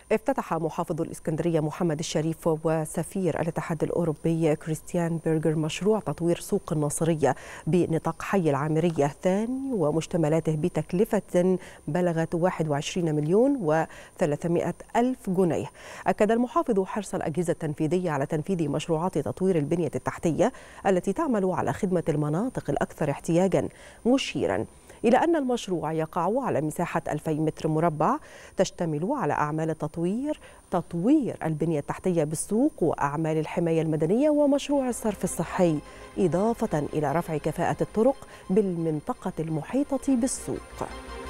افتتح محافظ الإسكندرية محمد الشريف وسفير الاتحاد الأوروبي كريستيان بيرغر مشروع تطوير سوق الناصرية بنطاق حي العامرية الثاني ومشتملاته بتكلفة بلغت 21 مليون و300 ألف جنيه. أكد المحافظ حرص الأجهزة التنفيذية على تنفيذ مشروعات تطوير البنية التحتية التي تعمل على خدمة المناطق الأكثر احتياجا، مشيرا إلى أن المشروع يقع على مساحة 2000 متر مربع تشتمل على أعمال تطوير البنية التحتية بالسوق وأعمال الحماية المدنية ومشروع الصرف الصحي، إضافة إلى رفع كفاءة الطرق بالمنطقة المحيطة بالسوق.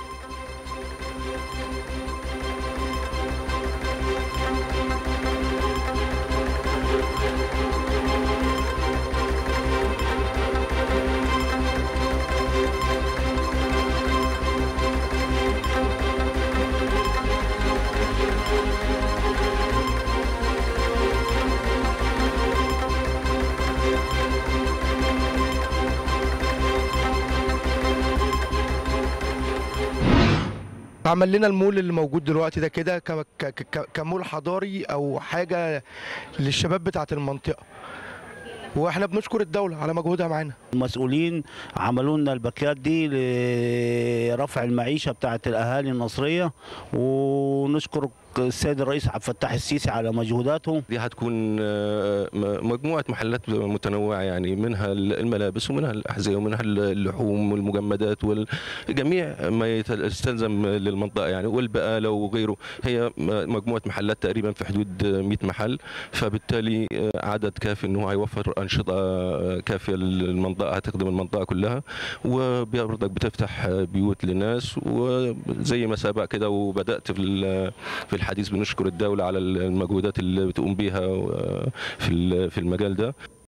عمل لنا المول اللي موجود دلوقتي ده كده كمول حضاري او حاجه للشباب بتاعه المنطقه، واحنا بنشكر الدوله على مجهودها معانا. المسؤولين عملوا لنا الباكيات دي لرفع المعيشه بتاعه الاهالي النصريه، ونشكر السيد الرئيس عبد الفتاح السيسي على مجهوداته. دي هتكون مجموعه محلات متنوعه، يعني منها الملابس ومنها الاحذيه ومنها اللحوم والمجمدات وجميع ما يستلزم للمنطقه يعني، والبقاله وغيره. هي مجموعه محلات تقريبا في حدود 100 محل، فبالتالي عدد كافي انه هيوفر انشطه كافيه للمنطقه، هتخدم المنطقه كلها، وبرضك بتفتح بيوت للناس. وزي ما سبق كده وبدات في الحديث، بنشكر الدولة على المجهودات اللي بتقوم بيها في المجال ده.